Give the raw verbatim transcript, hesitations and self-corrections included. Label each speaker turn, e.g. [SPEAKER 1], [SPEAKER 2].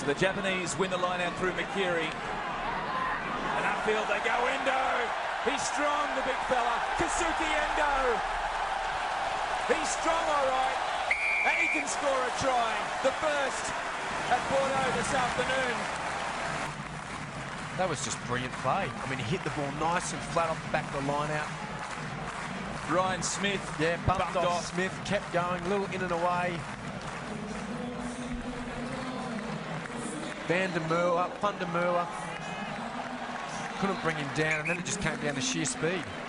[SPEAKER 1] the Japanese win the line out through Makiri. And upfield they go, Endo. He's strong, the big fella. Kosuke Endo. He's strong, all right. And he can score a try. The first at Bordeaux this afternoon.
[SPEAKER 2] That was just brilliant play. I mean, he hit the ball nice and flat off the back of the line out.
[SPEAKER 1] Ryan Smith.
[SPEAKER 2] Yeah, bumped,
[SPEAKER 1] bumped
[SPEAKER 2] off.
[SPEAKER 1] off.
[SPEAKER 2] Smith, kept going, a little in and away. Van der Merwe, Van der Merwe. Couldn't bring him down, and then it just came down to sheer speed.